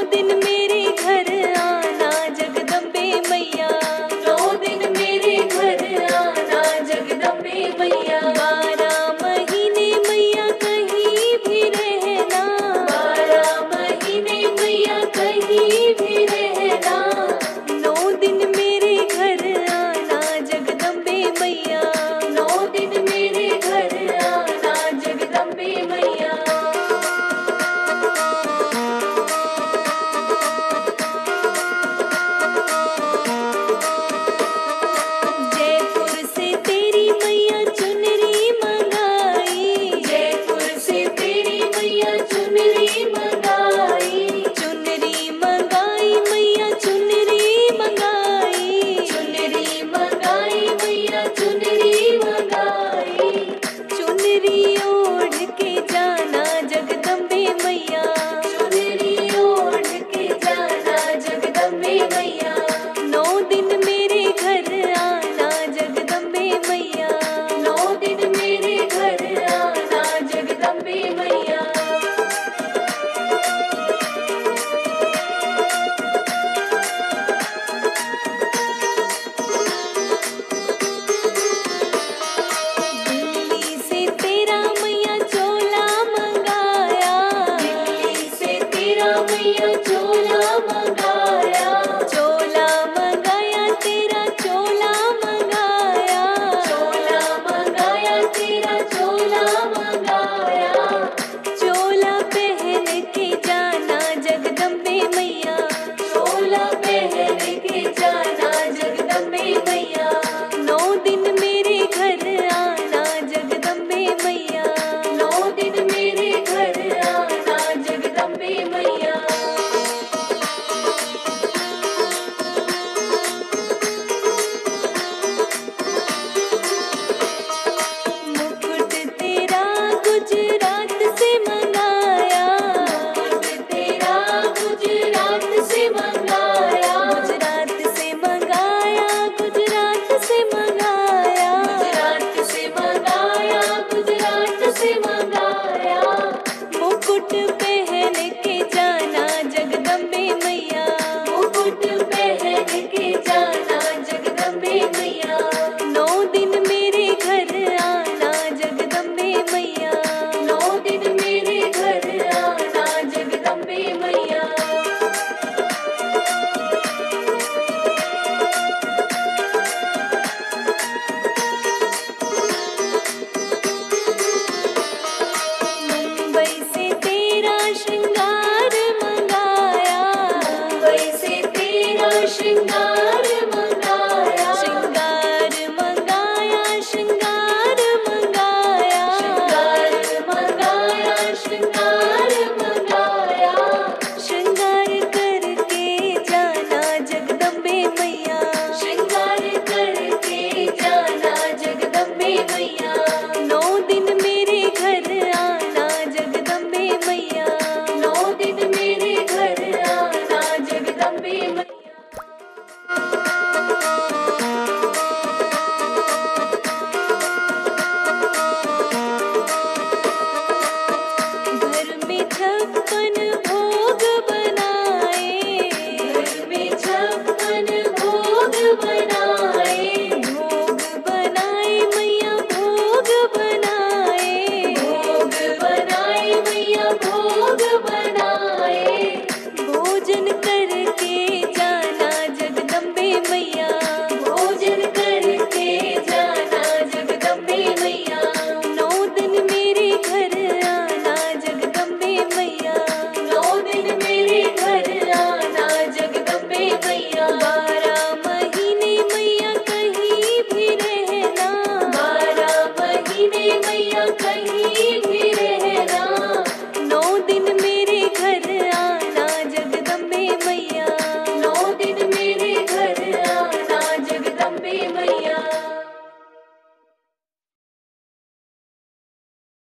दिन मेरे घर आना जगदम्बे मैया, 9 दिन मेरे घर आना जगदम्बे मैया। 12 महीने मैया कहीं भी रहना, 12 महीने मैया कहीं भी रहना। 9 दिन मेरे घर आना जगदम्बे मैया, 9 दिन मेरे घर आना जगदम्बे मैया। जयपुर से तेरी मैया चुनरी मंगाई, जयपुर से तेरी मैया चुनरी मंगाई, चुनरी मंगाई मैया चुनरी मंगाई, चुनरी मंगाई मैया चुनरी मंगाई। चुनरी ओढ़ के जाना जगदम्बे मैया, चुनरी ओढ़ के जाना जगदम्बे मैया। 9 दिन मेरे घर आना जगदम्बे मैया, 9 दिन मेरे घर आना जगदम्बे मैया। दिल्ली से तेरा मैया चोला मंगाया, दिल्ली से तेरा मैया चोला मंगाया, चोला मंगाया तेरा चोला मंगाया, चोला मंगाया तेरा चोला मंगाया। चोला पहन के जाना जगदम्बे मैया, चोला पहन के जाना जगदम्बे मैया। 9 दिन मेरे घर आना जगदम्बे मैया, 9 दिन मेरे घर आना जगदम्बे मैया। मुकुट तेरा गुजरात से मंगाया, मुकुट तेरा गुजरात से मंगाया, गुजरात से मंगाया, गुजरात से मंगाया, गुजरात से मंगाया, गुजरात से मंगाया। मुकुट पहन के जाना जगदम्बे मैया, मुकुट पहन के जाना जगदम्बे मैया। 9 दिन मेरे घर आना जगदम्बे मैया, 9 दिन मेरे घर आना जगदम्बे मैया। मुंबई से तेरा श्रृंगार मंगाया, मुंबई से तेरा श्रृंगार